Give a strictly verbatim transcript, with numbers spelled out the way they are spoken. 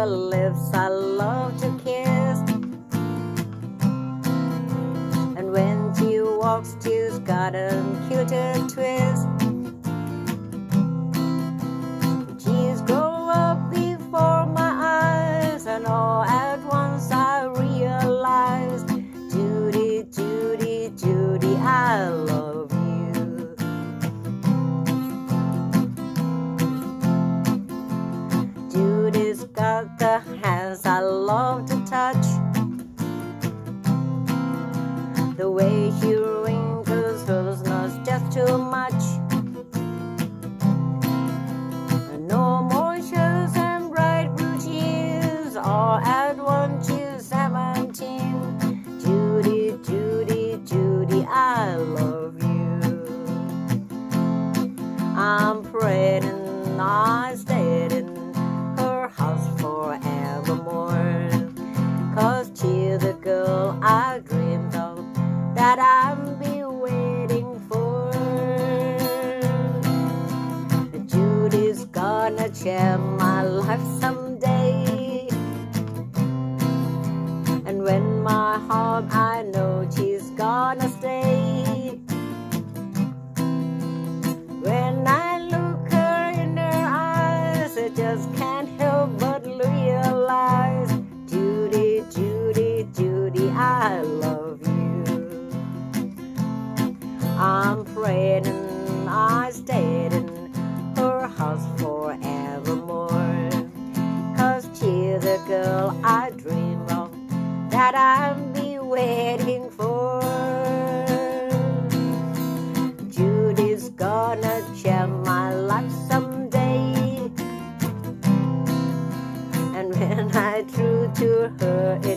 the lips I love to kiss. And when she walks, she's got a cuter twist. She's grown up before my eyes, and all at once I realized, Judy, Judy, Judy, I love you. Judy's got the hands I love to touch, the way she wrinkles her nose just too much. No more shoes and bright routines, all at once she's seventeen. Judy, Judy, Judy, I love you. I'm praying I stayed in her house forevermore, 'cause she's the girl I dreamed of, that I've been waiting for. Judy's gonna share my life someday, and when my heart, I know she's gonna stay. When I look her in her eyes, I just can't help but realize, Judy, Judy, Judy, I love you. I'm praying I stayed in her house forevermore, 'cause she's the girl I dream of, that I've been waiting for. Judy's gonna share my life someday, and when I threw to her